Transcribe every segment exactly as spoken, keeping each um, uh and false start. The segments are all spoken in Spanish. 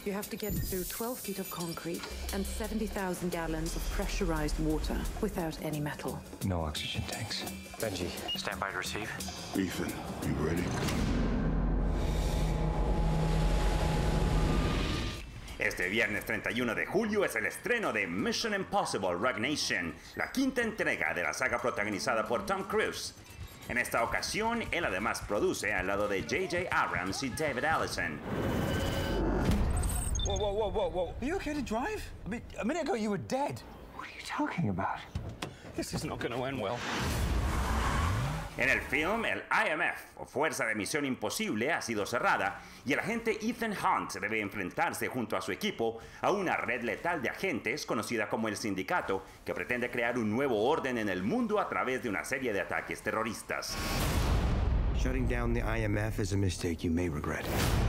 You have to get through twelve feet of concrete and seventy thousand gallons of pressurized water without any metal. No oxygen tanks. Benji, stand by to receive. Ethan, you ready? Este viernes treinta y uno de julio es el estreno de Mission Impossible Rogue Nation, la quinta entrega de la saga protagonizada por Tom Cruise. En esta ocasión, él además produce al lado de J J Abrams y David Allison. Whoa, whoa, whoa, whoa, whoa. Are you okay to drive? I mean, a minute ago you were dead. What are you talking about? This is not going to end well. En el film, el I M F, o Fuerza de Misión Imposible, ha sido cerrada y el agente Ethan Hunt debe enfrentarse junto a su equipo a una red letal de agentes conocida como el Sindicato, que pretende crear un nuevo orden en el mundo a través de una serie de ataques terroristas. Shutting down the I M F is a mistake you may regret.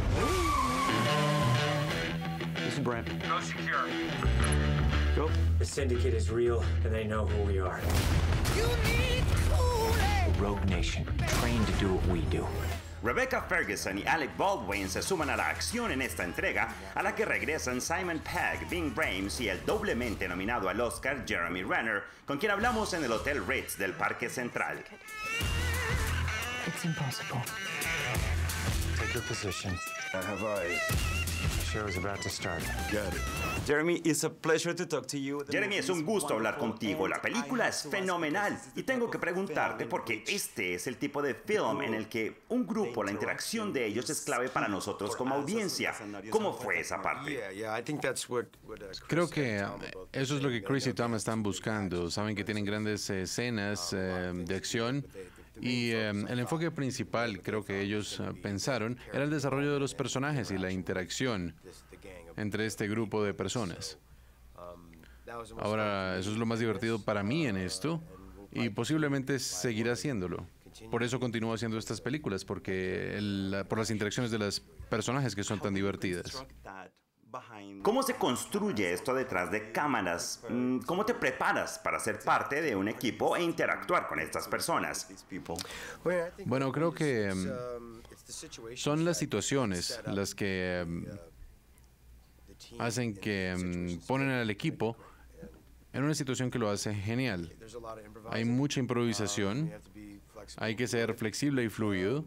This is Brent. Go secure. Go. The syndicate is real, and they know who we are. You need cooling. Rogue Nation, trained to do what we do. Rebecca Ferguson y Alec Baldwin se suman a la acción en esta entrega, a la que regresan Simon Pegg, Ving Rhames y el doblemente nominado al Oscar Jeremy Renner, con quien hablamos en el Hotel Ritz del Parque Central. It's impossible. Take your position. I have eyes. The show is about to start. Got it. Jeremy, it's a pleasure to talk to you. Jeremy, es un gusto hablar contigo. La película es fenomenal y tengo que preguntarte porque este es el tipo de film en el que un grupo, la interacción de ellos es clave para nosotros como audiencia. ¿Cómo fue esa parte? Creo que eso es lo que Chris y Tom están buscando. Saben que tienen grandes escenas eh, de acción. Y eh, el enfoque principal, creo que ellos uh, pensaron, era el desarrollo de los personajes y la interacción entre este grupo de personas. Ahora, eso es lo más divertido para mí en esto, y posiblemente seguirá haciéndolo. Por eso continúo haciendo estas películas, porque el, por las interacciones de los personajes que son tan divertidas. ¿Cómo se construye esto detrás de cámaras? ¿Cómo te preparas para ser parte de un equipo e interactuar con estas personas? Bueno, creo que um, son las situaciones las que um, hacen que um, ponen al equipo en una situación que lo hace genial. Hay mucha improvisación, hay que ser flexible y fluido,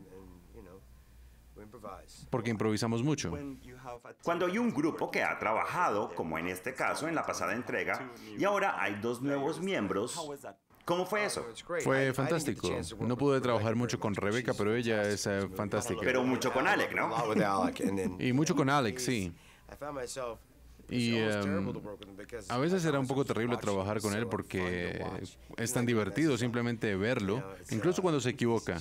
porque improvisamos mucho. Cuando hay un grupo que ha trabajado, como en este caso en la pasada entrega, y ahora hay dos nuevos miembros, ¿cómo fue eso? Fue fantástico. No pude trabajar mucho con Rebecca, pero ella es uh, fantástica. Pero mucho con Alec, ¿no? Y mucho con Alec, sí. Y um, a veces era un poco terrible trabajar con él porque es tan divertido simplemente verlo, incluso cuando se equivoca.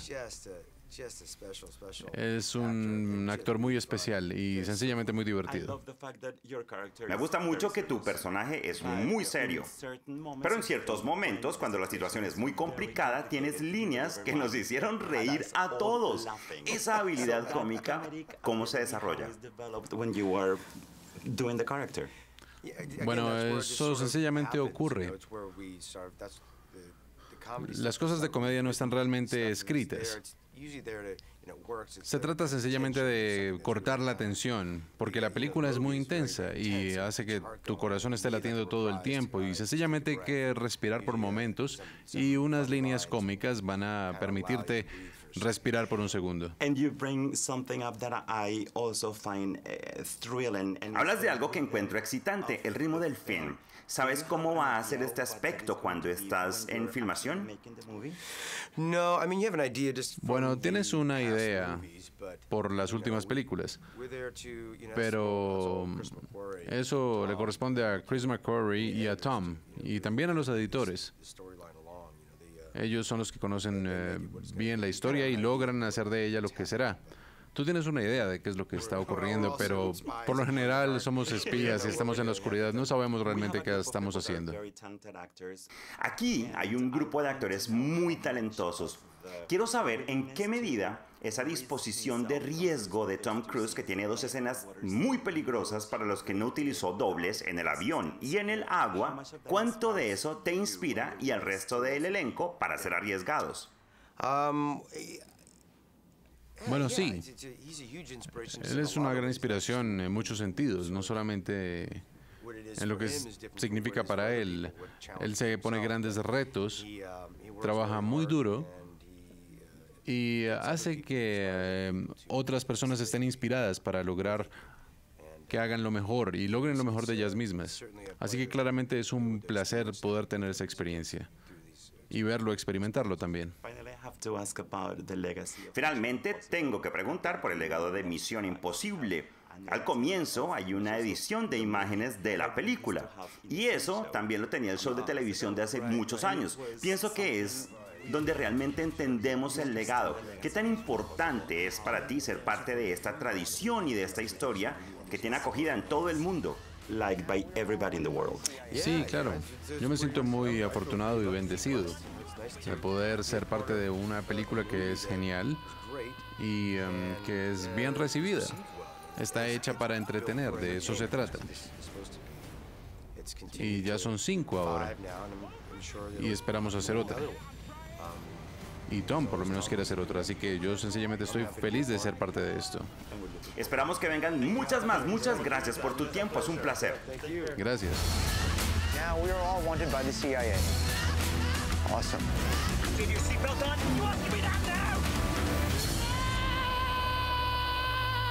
Es un actor muy especial y sencillamente muy divertido. Me gusta mucho que tu personaje es muy serio, pero en ciertos momentos, cuando la situación es muy complicada, tienes líneas que nos hicieron reír a todos. Esa habilidad cómica, ¿cómo se desarrolla? Bueno, eso sencillamente ocurre. Las cosas de comedia no están realmente escritas. Se trata sencillamente de cortar la tensión, porque la película es muy intensa y hace que tu corazón esté latiendo todo el tiempo, y sencillamente hay que respirar por momentos, y unas líneas cómicas van a permitirte respirar por un segundo. Hablas de algo que encuentro excitante, el ritmo del film. ¿Sabes cómo va a ser este aspecto cuando estás en filmación? Bueno, tienes una idea por las últimas películas, pero eso le corresponde a Chris McQuarrie y a Tom, y también a los editores. Ellos son los que conocen eh, bien la historia y logran hacer de ella lo que será. Tú tienes una idea de qué es lo que está ocurriendo, pero por lo general somos espías y estamos en la oscuridad. No sabemos realmente qué estamos haciendo. Aquí hay un grupo de actores muy talentosos. Quiero saber en qué medida esa disposición de riesgo de Tom Cruise, que tiene dos escenas muy peligrosas para los que no utilizó dobles en el avión y en el agua, ¿cuánto de eso te inspira y al resto del elenco para ser arriesgados? Um, Bueno, sí. Él es una gran inspiración en muchos sentidos, no solamente en lo que es- significa para él. Él se pone grandes retos, trabaja muy duro y hace que eh, otras personas estén inspiradas para lograr que hagan lo mejor y logren lo mejor de ellas mismas. Así que claramente es un placer poder tener esa experiencia y verlo, experimentarlo también. Finalmente, tengo que preguntar por el legado de Misión Imposible. Al comienzo hay una edición de imágenes de la película y eso también lo tenía el show de televisión de hace muchos años. Pienso que es donde realmente entendemos el legado. ¿Qué tan importante es para ti ser parte de esta tradición y de esta historia que tiene acogida en todo el mundo? Liked by everybody in the world. Sí, claro. Yo me siento muy afortunado y bendecido de poder ser parte de una película que es genial y um, que es bien recibida. Está hecha para entretener, de eso se trata. Y ya son cinco ahora. Y esperamos hacer otra. Y Tom por lo menos quiere hacer otra, así que yo sencillamente estoy feliz de ser parte de esto. Esperamos que vengan muchas más. Muchas gracias por tu tiempo, es un placer. Gracias. Now we are all wanted by the C I A. Awesome. Get your seatbelt on. You want to be down there?